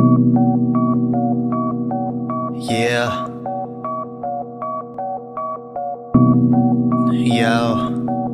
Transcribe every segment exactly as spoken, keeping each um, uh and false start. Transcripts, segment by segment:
Yeah. Yo.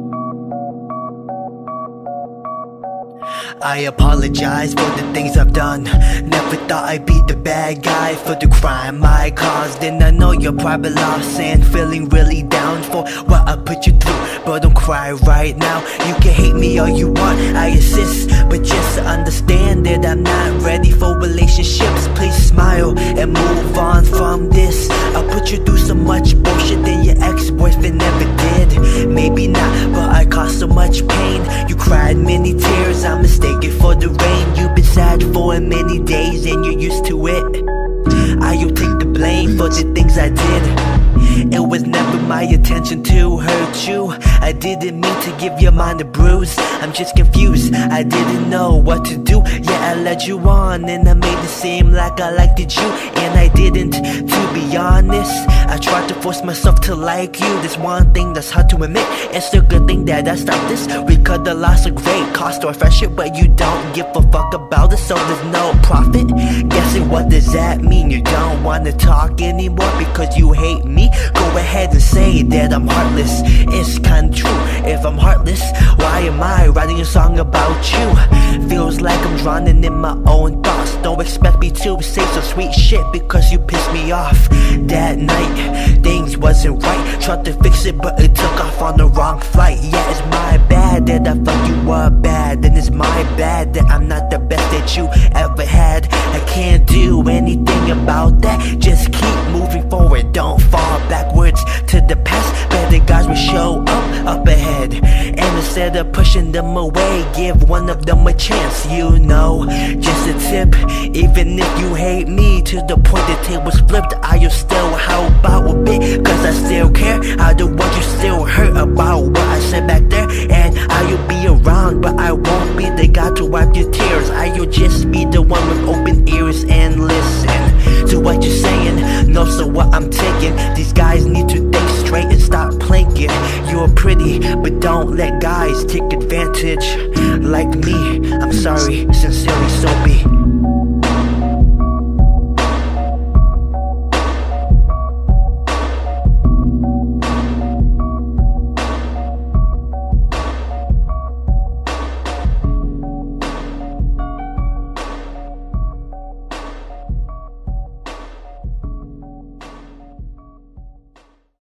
I apologize for the things I've done. Never thought I'd be the bad guy for the crime I caused. And I know you're probably lost and feeling really down for what I put you through, but don't cry right now. You can hate me all you want, I insist, but just understand that I'm not ready for relationships. Please smile and move on from this. I put you through so much bullshit that your ex-boyfriend never did. Maybe not, but I caused so much pain. You cried many tears, I'm mistaken for the rain. You've been sad for many days and you're used to it. I'll take the blame for the things I did. It was never my intention to hurt you. I didn't mean to give your mind a bruise. I'm just confused, I didn't know what to do. Yeah, I led you on and I made it seem like I liked you, and I didn't, to be honest. I tried to force myself to like you. There's one thing that's hard to admit. It's a good thing that I stopped this. We could've lost a great cost to our friendship, but you don't give a fuck about it, so there's no profit. Guessing what does that mean? You don't wanna talk anymore because you hate me? Go ahead and say that I'm heartless. It's kinda true. If I'm heartless, why am I writing a song about you? Feels like I'm drowning in my own thoughts. Don't expect me to say some sweet shit because you pissed me off that night. Things wasn't right, tried to fix it but it took off on the wrong flight. Yeah, it's my bad that I thought you were bad, and it's my bad that I'm not the best that you ever had. I can't do anything about that, just keep moving forward, don't fall backwards to the past. Better guys will show up up ahead, and instead of pushing them away, give one of them a chance. You know, just a tip, even if you hate me to the point the table's flipped, I'll still help out a bit, cause I still care. I don't want you still hurt about what I said back there, and I'll be around, but I won't be the guy to wipe your tears. I'll just be the one with open ears and listen to what you're saying. Know so what I'm taking. These guys need to think straight and stop planking. You're pretty, but don't let guys take advantage like me. I'm sorry, sincerely, Soapy.